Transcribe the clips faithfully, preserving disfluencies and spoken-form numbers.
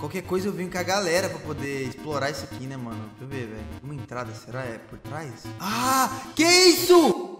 Qualquer coisa eu venho com a galera pra poder explorar isso aqui, né, mano? Deixa eu ver, velho. Uma entrada, será? É por trás? Ah, que isso?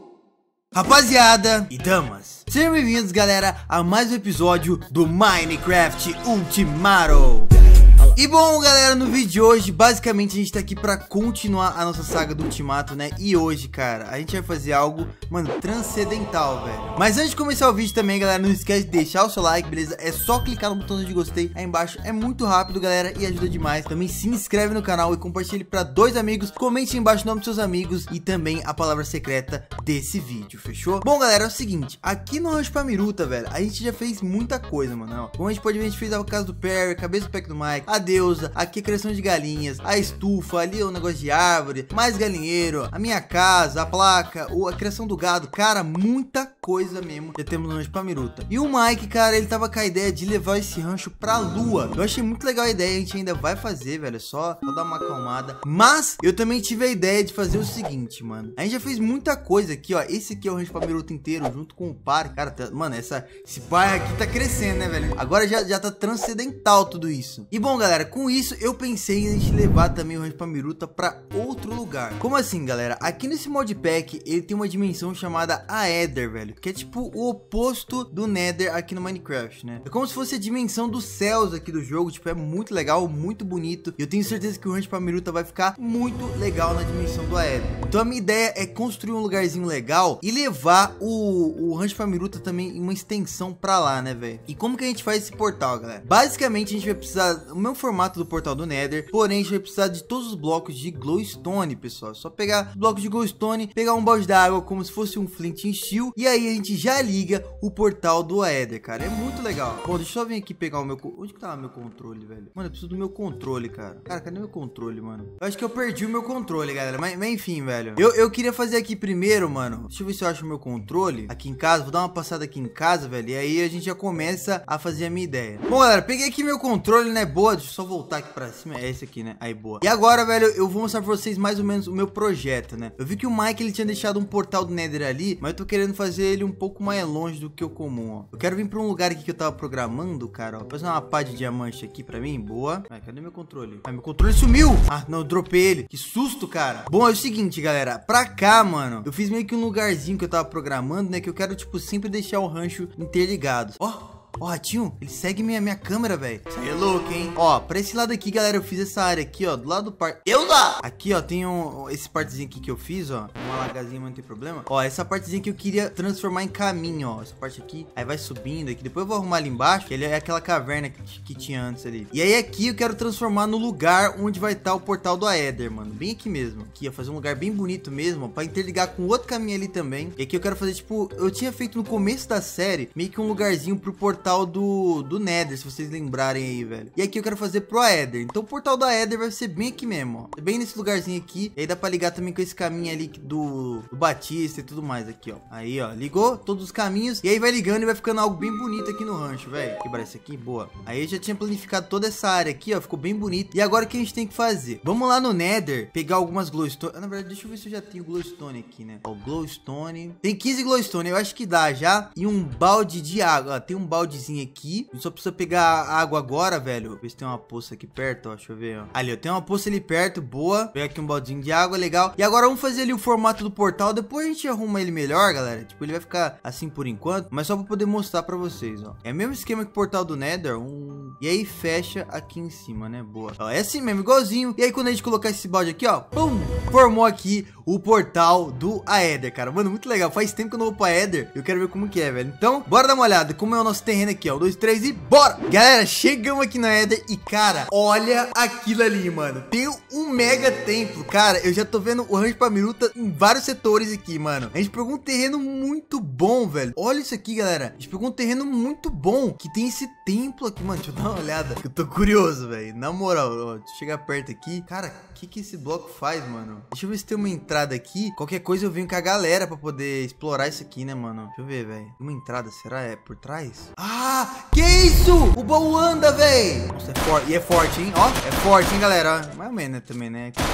Rapaziada e damas, sejam bem-vindos, galera, a mais um episódio do Minecraft Ultimato. E bom, galera, no vídeo de hoje, basicamente a gente tá aqui pra continuar a nossa saga do Ultimato, né? E hoje, cara, a gente vai fazer algo, mano, transcendental, velho. Mas antes de começar o vídeo também, galera, não esquece de deixar o seu like, beleza? É só clicar no botão de gostei aí embaixo, é muito rápido, galera, e ajuda demais. Também se inscreve no canal e compartilhe pra dois amigos. Comente aí embaixo o nome dos seus amigos e também a palavra secreta desse vídeo, fechou? Bom, galera, é o seguinte, aqui no Rancho Pamiruta, velho, a gente já fez muita coisa, mano, ó. Como a gente pode ver, a gente fez a casa do Perry, a cabeça do pack do Mike, a deusa, aqui a criação de galinhas, a estufa, ali o negócio de árvore, mais galinheiro, a minha casa, a placa, a criação do gado, cara, muita coisa mesmo já temos no Rancho Pamiruta. E o Mike, cara, ele tava com a ideia de levar esse rancho pra lua. Eu achei muito legal a ideia, a gente ainda vai fazer, velho, só, só dar uma acalmada. Mas eu também tive a ideia de fazer o seguinte, mano, a gente já fez muita coisa aqui, ó, esse aqui é o Rancho Pamiruta inteiro, junto com o parque, cara, tá, mano, essa, esse parque aqui tá crescendo, né, velho, agora já, já tá transcendental tudo isso. E bom, galera, com isso eu pensei em a gente levar também o Rancho Pamiruta pra outro lugar. Como assim, galera? Aqui nesse modpack ele tem uma dimensão chamada Aether, velho, que é tipo o oposto do Nether aqui no Minecraft, né? É como se fosse a dimensão dos céus aqui do jogo, tipo, é muito legal, muito bonito. E eu tenho certeza que o Rancho Pamiruta vai ficar muito legal na dimensão do Aether. Então a minha ideia é construir um lugarzinho legal e levar o, o Rancho Pamiruta também em uma extensão pra lá, né, velho? E como que a gente faz esse portal, galera? Basicamente a gente vai precisar, o mesmo formato do portal do Nether, porém a gente vai precisar de todos os blocos de glowstone, pessoal. Só pegar os blocos de glowstone, pegar um balde d'água como se fosse um flint and steel, e aí a gente já liga o portal do Aether, cara. É muito legal. Bom, deixa eu só vir aqui pegar o meu... Onde que tava meu controle, velho? Mano, eu preciso do meu controle, cara. Cara, cadê meu controle, mano? Eu acho que eu perdi o meu controle, galera. Mas, mas enfim, velho. Eu, eu queria fazer aqui primeiro, mano. Deixa eu ver se eu acho o meu controle aqui em casa. Vou dar uma passada aqui em casa, velho. E aí a gente já começa a fazer a minha ideia. Bom, galera, peguei aqui meu controle, né? Boa. Deixa eu só voltar aqui pra cima. É esse aqui, né? Aí, boa. E agora, velho, eu vou mostrar pra vocês mais ou menos o meu projeto, né? Eu vi que o Mike, ele tinha deixado um portal do Nether ali, mas eu tô querendo fazer ele um pouco mais longe do que o comum, ó. Eu quero vir pra um lugar aqui que eu tava programando, cara, ó. Fazer uma pá de diamante aqui pra mim, boa. Ai, cadê meu controle? Ai, meu controle sumiu! Ah, não, eu dropei ele. Que susto, cara. Bom, é o seguinte, galera. Pra cá, mano, eu fiz meio que um lugarzinho que eu tava programando, né? Que eu quero, tipo, sempre deixar o rancho interligado. Ó. Ó, oh, ratinho, ele segue minha, minha câmera, velho. Isso aí é louco, hein? Ó, pra esse lado aqui, galera, eu fiz essa área aqui, ó, do lado do parque. Eu lá! Aqui, ó, tem um, esse partezinho aqui que eu fiz, ó. Uma lagazinha, mas não tem problema. Ó, essa partezinha que eu queria transformar em caminho, ó. Essa parte aqui, aí vai subindo aqui. Depois eu vou arrumar ali embaixo, que ele é aquela caverna que, que tinha antes ali. E aí aqui eu quero transformar no lugar onde vai estar o portal do Aether, mano. Bem aqui mesmo. Aqui, ó, fazer um lugar bem bonito mesmo, ó, pra interligar com outro caminho ali também. E aqui eu quero fazer, tipo, eu tinha feito no começo da série, meio que um lugarzinho pro portal do... do Nether, se vocês lembrarem aí, velho. E aqui eu quero fazer pro Aether. Então o portal do Aether vai ser bem aqui mesmo, ó. Bem nesse lugarzinho aqui. E aí dá pra ligar também com esse caminho ali do, do Batista e tudo mais aqui, ó. Aí, ó. Ligou todos os caminhos. E aí vai ligando e vai ficando algo bem bonito aqui no rancho, velho. Quebrar isso aqui, boa. Aí eu já tinha planificado toda essa área aqui, ó. Ficou bem bonito. E agora o que a gente tem que fazer? Vamos lá no Nether, pegar algumas glowstone. Ah, na verdade, deixa eu ver se eu já tenho glowstone aqui, né? Ó, glowstone. Tem quinze glowstone, eu acho que dá já. E um balde de água. Ó, tem um baldezinho aqui. A gente só precisa pegar água agora, velho. Ver se tem uma poça aqui perto, ó. Deixa eu ver, ó. Ali, ó. Tem uma poça ali perto, boa. Pega aqui um baldinho de água, legal. E agora vamos fazer ali o formato do portal. Depois a gente arruma ele melhor, galera. Tipo, ele vai ficar assim por enquanto. Mas só pra poder mostrar pra vocês, ó. É o mesmo esquema que o portal do Nether. Um... E aí fecha aqui em cima, né? Boa. Ó, é assim mesmo, igualzinho. E aí quando a gente colocar esse balde aqui, ó. Pum! Formou aqui o portal do Aether, cara. Mano, muito legal. Faz tempo que eu não vou pra Aether. Eu quero ver como que é, velho. Então, bora dar uma olhada. Como é o nosso terreno aqui, ó. Um, dois, três e bora! Galera, chegamos aqui na Aether e, cara, olha aquilo ali, mano. Tem um mega templo. Cara, eu já tô vendo o Rancho Pamiruta em vários setores aqui, mano. A gente pegou um terreno muito bom, velho. Olha isso aqui, galera. A gente pegou um terreno muito bom que tem esse templo aqui, mano. Deixa eu dar uma olhada. Eu tô curioso, velho. Na moral, ó, deixa eu chegar perto aqui. Cara, o que que esse bloco faz, mano? Deixa eu ver se tem uma entrada aqui. Qualquer coisa eu venho com a galera pra poder explorar isso aqui, né, mano? Deixa eu ver, velho. Uma entrada, será? É por trás? Ah, que isso? O baú anda, velho. Nossa, é forte. E é forte, hein? Ó, é forte, hein, galera? Mais ou menos, né, também, né?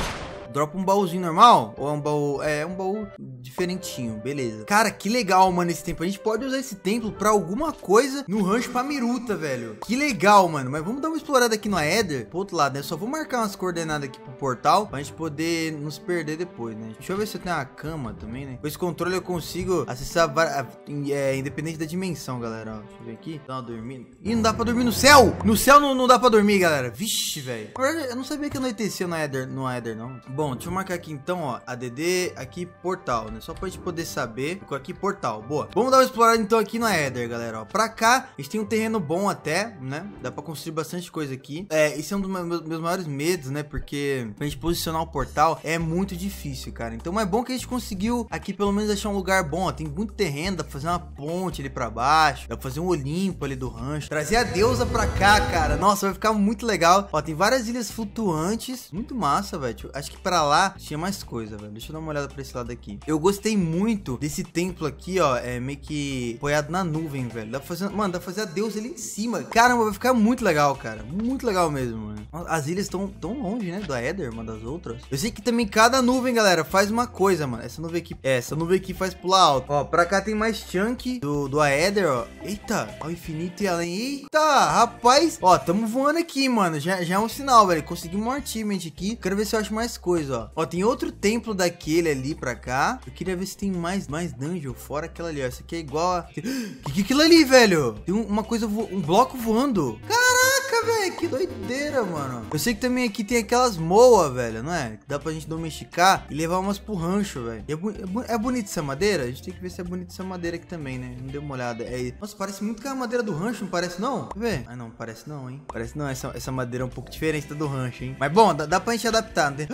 Dropa um baúzinho normal? Ou é um baú... É, um baú diferentinho, beleza. Cara, que legal, mano, esse templo. A gente pode usar esse templo pra alguma coisa no rancho Pamiruta, velho. Que legal, mano. Mas vamos dar uma explorada aqui no Aether. Pro outro lado, né? Só vou marcar umas coordenadas aqui pro portal pra gente poder nos perder depois, né? Deixa eu ver se eu tenho uma cama também, né? Com esse controle eu consigo acessar é, independente da dimensão, galera. Ó, deixa eu ver aqui. Dá uma dormida. Ih, não dá pra dormir no céu! No céu não, não dá pra dormir, galera. Vixe, velho. Na verdade, eu não sabia que anoitecia no Aether, no Aether, não. Bom, deixa eu marcar aqui então, ó. A D D, aqui portal, né? Só pra gente poder saber. Ficou aqui portal, boa. Vamos dar uma explorada então aqui no Aether, galera, ó. Pra cá, a gente tem um terreno bom até, né? Dá pra construir bastante coisa aqui. É, esse é um dos meus, meus maiores medos, né? Porque pra gente posicionar o portal é muito difícil, cara. Então é bom que a gente conseguiu aqui pelo menos achar um lugar bom, ó. Tem muito terreno, dá pra fazer uma ponte ali pra baixo. Dá pra fazer um Olimpo ali do rancho. Trazer a deusa pra cá, cara. Nossa, vai ficar muito legal. Ó, tem várias ilhas flutuantes. Muito massa, velho. Acho que pra lá tinha mais coisa, velho. Deixa eu dar uma olhada pra esse lado aqui. Eu gostei muito desse templo aqui, ó. É meio que apoiado na nuvem, velho. Dá pra fazer... Mano, dá pra fazer a deusa ali em cima. Caramba, vai ficar muito legal, cara. Muito legal mesmo, mano. As ilhas estão tão longe, né? Do Aether, uma das outras. Eu sei que também cada nuvem, galera, faz uma coisa, mano. Essa nuvem aqui... É, essa nuvem aqui faz pular alto. Ó, pra cá tem mais chunk do, do Aether, ó. Eita, ao infinito e além. Eita, rapaz. Ó, tamo voando aqui, mano. Já, já é um sinal, velho. Conseguimos um achievement aqui. Quero ver se eu acho mais coisa, ó. Ó, tem outro templo daquele ali pra cá. Eu queria ver se tem mais, mais dungeon fora aquela ali, ó. Essa aqui é igual a... Que que é aquilo ali, velho? Tem uma coisa, vo... um bloco voando. Caraca, velho. Que doideira, mano. Eu sei que também aqui tem aquelas moas, velho, não é? Que dá pra gente domesticar e levar umas pro rancho, velho. É, bu... é bonita essa madeira? A gente tem que ver se é bonita essa madeira aqui também, né? Não deu uma olhada. É... Nossa, parece muito com a madeira do rancho, não parece não? Quer ver? Ah, não, parece não, hein? Parece não. Essa, essa madeira é um pouco diferente da do rancho, hein? Mas bom, dá, dá pra gente adaptar, né?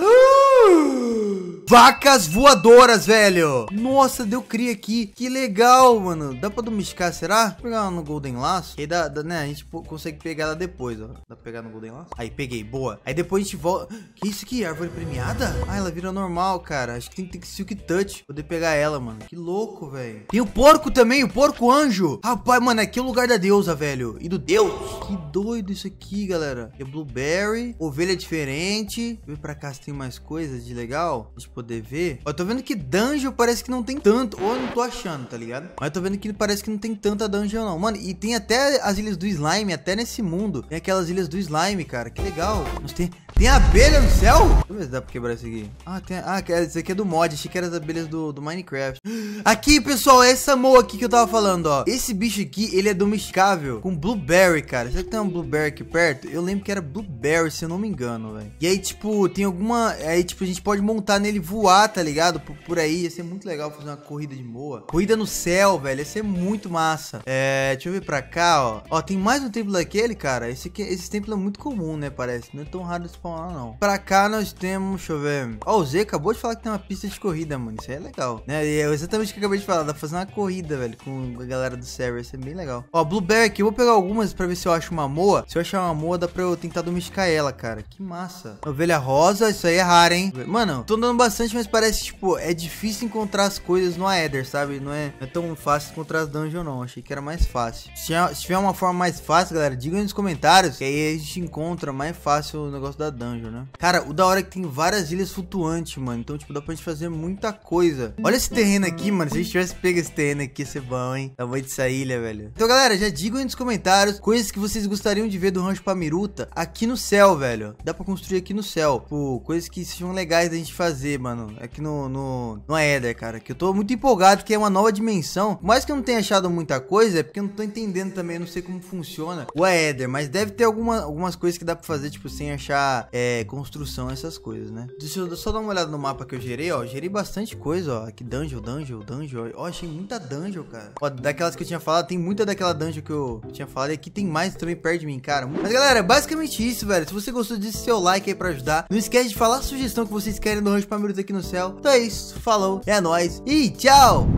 Vacas voadoras, velho. Nossa, deu cria aqui. Que legal, mano. Dá pra domesticar, será? Vou pegar ela no Golden Laço. Aí dá, dá, né? A gente consegue pegar ela depois, ó. Dá pra pegar no Golden Laço? Aí, peguei. Boa. Aí depois a gente volta... Que isso aqui? Árvore premiada? Ah, ela vira normal, cara. Acho que tem que ter Silk Touch pra poder pegar ela, mano. Que louco, velho. Tem o porco também. O porco anjo. Rapaz, mano, aqui é o lugar da deusa, velho. E do Deus. Que doido isso aqui, galera. É Blueberry. Ovelha diferente. Vem pra cá se tem mais coisas de legal. A gente poder ver. Ó, eu tô vendo que dungeon parece que não tem tanto. Ou eu não tô achando, tá ligado? Mas eu tô vendo que parece que não tem tanta dungeon, não. Mano, e tem até as ilhas do slime. Até nesse mundo. Tem aquelas ilhas do slime, cara. Que legal. Mas tem... Tem abelha no céu? Deixa eu ver se dá pra quebrar isso aqui. Ah, tem... ah, isso aqui é do mod. Achei que era as abelhas do, do Minecraft. Aqui, pessoal, é essa moa aqui que eu tava falando, ó. Esse bicho aqui, ele é domesticável com Blueberry, cara. Será que tem um Blueberry aqui perto? Eu lembro que era Blueberry, se eu não me engano, velho. E aí, tipo, tem alguma... Aí, tipo, a gente pode montar nele voar, tá ligado? Por, por aí. Ia ser muito legal fazer uma corrida de moa. Corrida no céu, velho. Ia ser muito massa. É... Deixa eu ver pra cá, ó. Ó, tem mais um templo daquele, cara. Esse aqui, esse templo é muito comum, né? Parece. Não é tão raro de spawnar, não. Pra cá nós temos... Deixa eu ver. Ó, o Z acabou de falar que tem uma pista de corrida, mano. Isso aí é legal, né? E é exatamente o que eu acabei de falar. Dá pra fazer uma corrida, velho, com a galera do server. Isso é bem legal. Ó, Blueberry aqui. Eu vou pegar algumas pra ver se eu acho uma moa. Se eu achar uma moa, dá pra eu tentar domesticar ela, cara. Que massa. Ovelha rosa. Isso aí é raro, hein? Mano, tô andando bastante, mas parece, tipo, é difícil encontrar as coisas no Aether, sabe? Não é, não é tão fácil encontrar as dungeons, não. Achei que era mais fácil. Se tiver, se tiver uma forma mais fácil, galera, digam aí nos comentários. Que aí a gente encontra mais fácil o negócio da dungeon, né? Cara, o da hora é que tem várias ilhas flutuantes, mano. Então, tipo, dá pra gente fazer muita coisa. Olha esse terreno aqui, mano. Se a gente tivesse pego esse terreno aqui, ia ser bom, hein? Tamanho dessa ilha, velho. Então, galera, já digam aí nos comentários coisas que vocês gostariam de ver do Rancho Pamiruta aqui no céu, velho. Dá pra construir aqui no céu. Tipo, coisas que sejam legais da gente fazer, mano. Aqui no, no, no Aether, cara. Que eu tô muito empolgado, que é uma nova dimensão. Por mais que eu não tenha achado muita coisa, é porque eu não tô entendendo também. Eu não sei como funciona o Aether. Mas deve ter alguma, algumas coisas que dá pra fazer, tipo, sem achar é, construção, essas coisas, né? Deixa eu só dar uma olhada no mapa que eu gerei, ó. Gerei bastante coisa, ó. Aqui, dungeon, dungeon, dungeon. Ó, achei muita dungeon, cara. Ó, daquelas que eu tinha falado, tem muita daquela dungeon que eu tinha falado. E aqui tem mais também perto de mim, cara. Mas, galera, é basicamente isso, velho. Se você gostou disso, seu like aí pra ajudar. Não esquece de falar a sugestão que vocês querem do Rancho Pamiruta aqui no céu. Então é isso. Falou. É nóis. E tchau!